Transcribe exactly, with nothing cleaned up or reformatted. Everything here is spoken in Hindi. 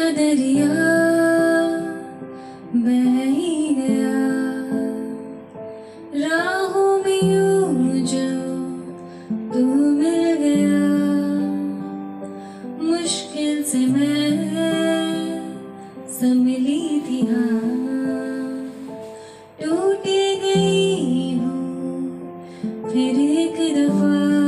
दरिया बह ही गया, राहों में यूं जो तू मिल गया। मुश्किल से मैं संभली थी, हाँ टूट गई हूँ फिर एक दफा।